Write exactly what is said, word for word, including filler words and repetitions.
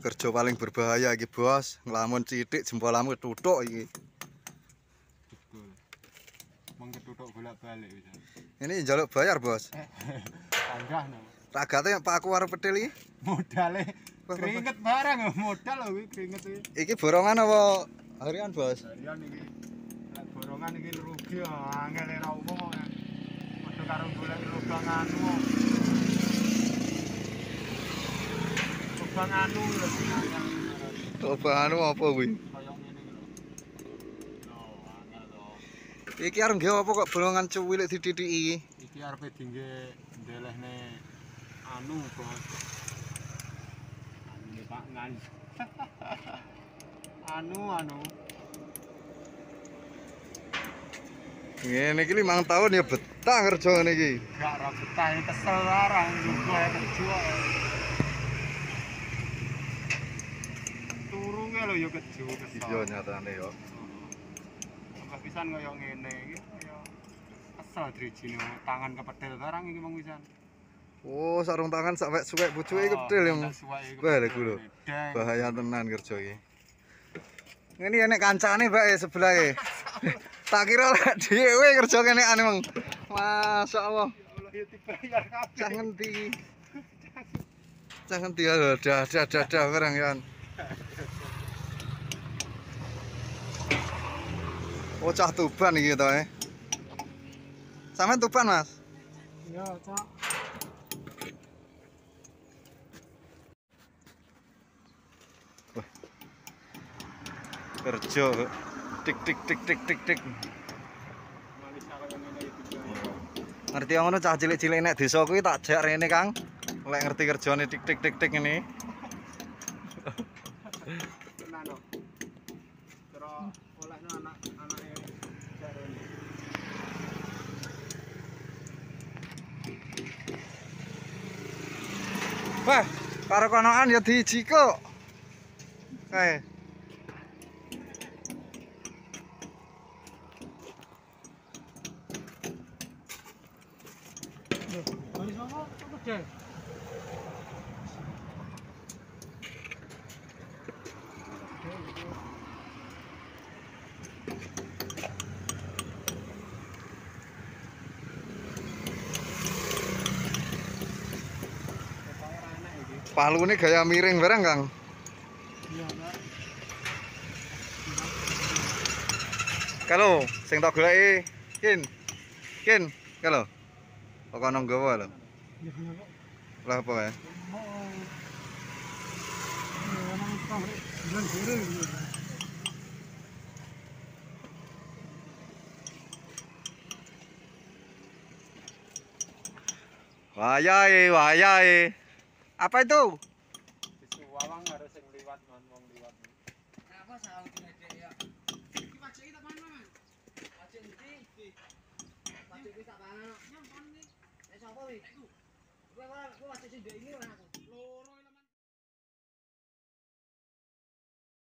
kerja paling berbahaya iki, Bos. Nglamun sithik jempolamu ketuthuk iki. Betul. Mong ketuthuk bolak-balik bisa. Ini njaluk bayar, Bos. Panggah no. Ragate paku karo petil iki. Modale keringet barang modal lho iki keringet iki. Iki borongan apa harian, Bos? Harian iki. Lek borongan iki rugi angel ora umum kok. Padha karo golek lubang anu. Lubang anu lho angel. Lubang anu apa kuwi? Kaya ngene iki lho. Loh, angel to. Iki arep nggawe apa kok bolongan cuwilik dithithiki iki? Iki arepe dingge ndelehne anu, Bos. Anu Pak Ngan. Anu anu. Ngene iki limang tahun ya betah kerja ngene iki. Gak ora betah kesel larang juga ya kerja. Turunge lho ya kerja kesel. Iya nyatane yo. Tambah pisan kaya ngene iki kaya kesel drijine tangan kepedel barang iki mong pisan. Oh, sarung tangan sampai suwek pucuke iki pedil yang. Wah, lho lho. Bahaya tenan kerja iki. Ngene nek kancane Mbak e sebelah e. Tak kira lek dhewe kerja kene ane mong. Masyaallah. Allah ya dibayar kabeh. Cah ngendi? Cah ngendi lho, dah dah dah dah barang yan. Oh, cah Tuban iki to e. Sampeyan Tuban, Mas? Iya, Cak. Kerja tik tik tik tik tik tik. Ngerti ngono cah cilik-cilik nek desa kuwi tak jak rene, Kang. Lek ngerti kerjane tik tik tik tik ngene. Tenan kok. Terus olehno anak-anake jarene. Wah, karo konoan ya dijiko. Kae. Palune gaya miring barang, Kang. Iya, Pak. Kalau sing tak goleki, Kin. Kin, kalau. Kok kono nggawa lho. Lah apa ya? Wayahe, wayahe. Apa itu? Disuwawang harus sing liwat ngomong liwat. Apa salah ngedek ya? Iki pajak iki tak mana, Mas? Pajak iki. Pajak iki tak mana? Nyong kon iki. Nek sapa iki? Kowe ora kowe pajak sing ndek iki ora aku.